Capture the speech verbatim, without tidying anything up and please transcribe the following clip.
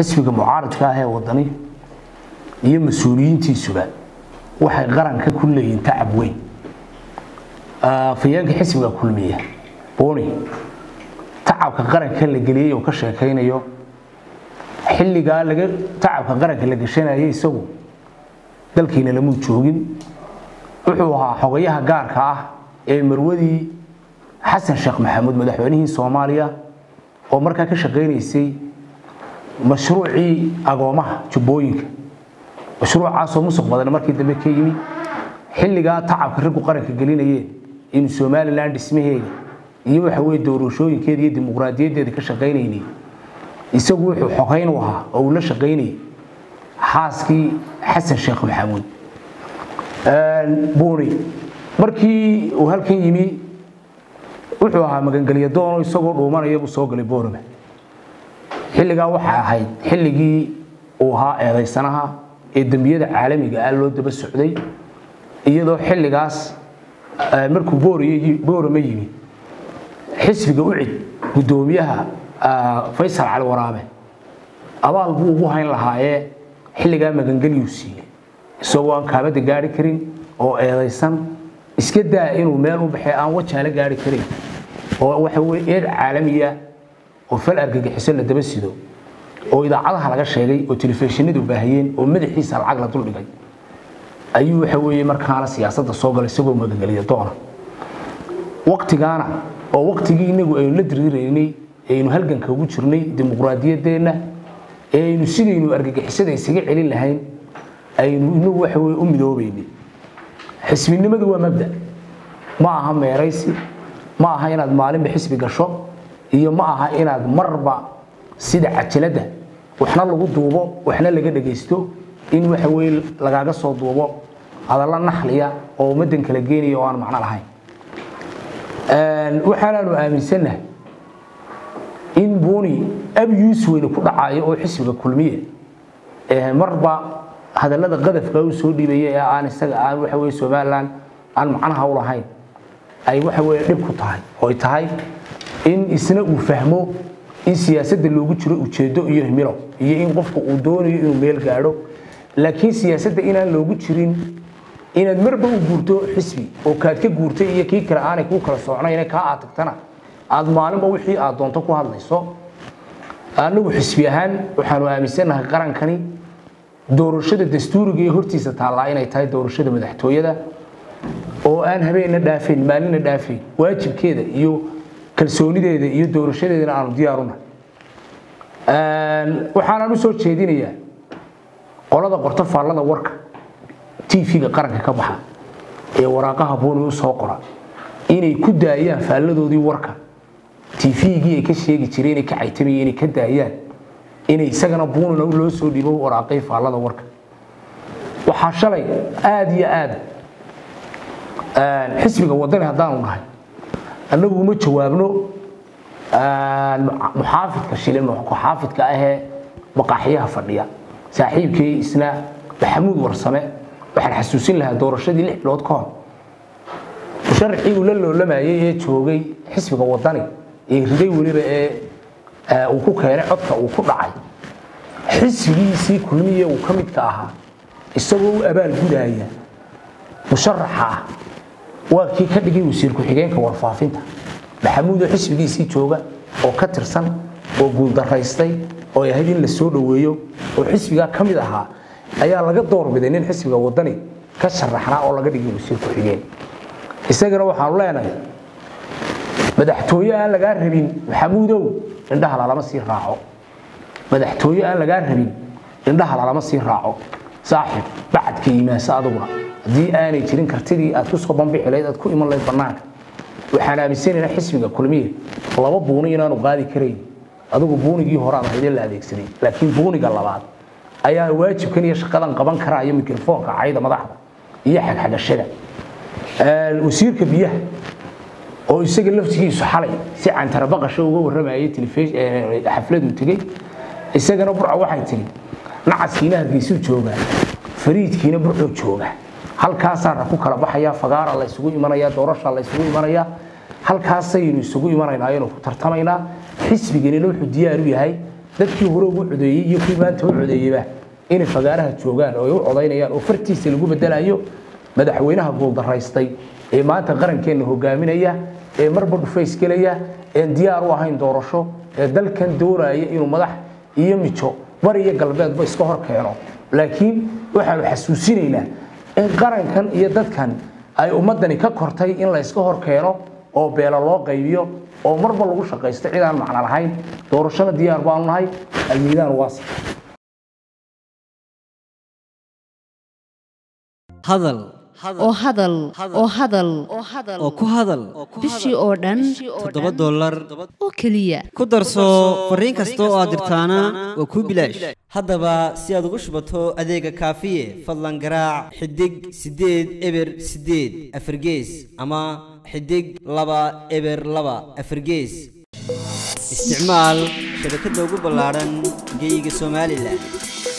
حسب المعارض كاه وطني iyo mas'uuliyiintiisuba waxay qaranka ku leeyihiin tacab weyn ah fiyanka xisbiga kulmiye booni tacabka qaranka la galiyay oo ka sheekaynayo xilliga laga tacabka qaranka la gashanayay isagu dalkiina lama joogin wuxuu ahaa xogayaha gaarka ah ee marwadii xasan sheekh maxamuud madaxweynihii Soomaaliya oo markaa ka shaqeynaysay mashruucii agoomaha jubbooyinka mashruucaas oo musuq badan markii dambe ka yimi xilliga tacabka rigu qaranka galinayeen in Soomaaliland dhismaheeda iyo waxa weey doorashooyinkeeda iyo dimuqraadiyadeeda ka shaqeynayeen isagu wuxuu xogeyn u ahaa oo la shaqeynay xaaskii xasan sheekh maxamuud een booni markii uu halkan yimi wuxuu ahaa magangaliya doono isagoo dhuumanaya buu soo galay boorama xilliga waxa ahayd xilligii uu ahaa eedaysanaha ee dambiyada caalamiga ah loo daba socday iyadoo xilligaas markuu booriyay boorama yimi xisbiga u cid gudoomiyaha Faysal Cali Waraabe abaal buu ugu hayn lahaayee xilliga magangaliyu siiyay isagoo aan kaabada gaari karin oo eedaysan iska daa inuu meel u baxay aan wajaale gaari karin oo waxa weey eed caalamiya oo fal argagixiso la daba sido oo idaacadaha laga sheegay oo telefishinadu baahiyeen oo madaxiisa lacag la dul dhigay ayuu waxa weeye markaana siyaasadda soo galay isagoo magangaliya doona waqtigaana oo waqtigii inagu aynu la diriireynay aynu halganka ugu jirnay dimuqraadiyadeena aynu sidaynu argagixisada isaga celin lahayn aynu inagu waxa weeye u midoobeynay xisbinimadu waa mabda ma aha meeraysi ma aha inaad maalinba xisbi gasho iyo ma aha inaad marba sida cajalada waxna lagu duubo waxna laga dhageysto in waxa weey lagaaga soo duubo hadalla naxliya oo madan kala geenayo oo aan macna lahayn een waxaanu aaminsanahay in booni abiyus weyn ku dhacayo oo xisbiga kulmiye ee marba hadallada qadafka uu soo dhiibay ee aan isaga aan waxa weey Soomaaliland aan macnaha u lahayn ay waxa weey dib ku tahay oo tahay in isna uu fahmo in siyaasadda loogu jiro ujeedo iyo himilo iyo in qofku uu doonayo inuu meel gaaro laakiin siyaasadda inaan loogu jirin inaad marba u guurto xisbi oo kaad ka guurtay iyo kii kale aanay ku kala soconayna ka aad tagtana aad maalinba wixii aad doonto ku hadlayso anagu xisbi ahaan waxaanu aaminsanahay qarankani doorashada dastuuriga ee hortiisa taala inay tahay doorashada madaxtooyada oo aan habeena dhaafin maalina dhaafin waajibkeeda iyo kalsoonideeda iyo doorashadeedana aanu diyaaruna een waxaan u soo jeedinayaa qolada qorto faallada warka T V-ga qaranka ka baxa ee waraaqaha booni u soo qora inay ku daayaan faalladoodii warka T V-gii ay ka sheegi jireen inay ka caytameen inay ka daayaan inay isagana boonina loo soo dhibo waraaqay faallada warka waxa shalay aad iyo aad een xisbiga wadani hadaan u nahay annagu uma jawaabno aan muxaafidka shilin oo ku xaafidka ah ee baqaxiyaha fadhiya saaxiibkii isna Maxamuud Warsame waxaan xasuusin lahaa doorashadii lix bilood ka hor sharci uu la loolayay ee joogay xisbiga wadani ee riday waliba ee uu ku keenay codka uu ku dhacay xisbigiisii kulmiye uu ka mid ka ahaa isagoo abaal gudaya musharaxa waa kii ka dhigay wasiir ku xigeenka warfaafinta Maxamuud xisbigiisii jooga oo ka tirsan oo guul daraystay oo yahay in la soo dhaweeyo oo xisbiga ka mid ahaa ayaa laga doorbiday in xisbiga wadani ka sharaxna oo laga dhigay wasiir ku xigeen isagana waxaan leenahay madaxtooye aan laga rabin Maxamuudow indhaha lama sii raaco madaxtooye aan laga rabin indhaha lama sii raaco saaxiib bacadkii iimaansa aduguna hadii aanay jirin kartidii aad ku soo banbixi lahayd aad ku iman lahayd banaanka waxaan aaminsanaynaa xisbiga kulmiye laba booni inaanu qaadi kareyn adigu boonigii hore aan hay'ad la adeegsaday laakiin booniga labaad ayaa waajibkan iyo shaqadan qaban kara iyo mikrofoonka cayda madaxda iyo xagxagashada ee wasiirka biyaha oo isaga laftigiisu xalay si aan tarbaqasho uga waramayay telefishin xafladu tagay isagana burca waxay tiri nacaskiina hargeysu jooga fariidkiina burco jooga halkaas aan ku kala baxaya fagaara la isugu imanaya doorasho la isugu imanaya halkaas aynu isugu imanaynaa inuu ku tartamaynaa xisbigeena wuxuu diyaar u yahay dadkii hore ugu codeeyay iyo kuwii maanta u codeeyayba inay fagaaraha joogaan oo ay u codaynayaan oo fartiisa lagu bedelayo madaxweynaha guuldaraystay ee maanta qarankeena hogaaminaya ee marba dhufays galaya ee diyaar u ahayn doorasho ee dalkan doonaya inuu madax iyo mijo bari iyo galbeedba iska hor keeno laakiin waxaanu xasuusinaynaa in qarankan iyo dadkan ay ummadani ka kortay in la iska hor keeno oo beela loo qaybiyo oo marba lagu shaqeysto cid aan macna lahayn doorashada diyaar baan nahay almiidaan waas hadal oo hadal oo hadal oo ku hadal bishii oo dhan toddoba dollar oo kaliya ku darso fariin kasta oo aad dirtaana waa ku bilaash haddaba si aad ugu shubato adeega kaafiye fadlan garaac xidig sideed eber sideed afargees ama xidig laba eber laba afargees isticmaal shabakadda ugu ballaaran geyga Soomaaliland.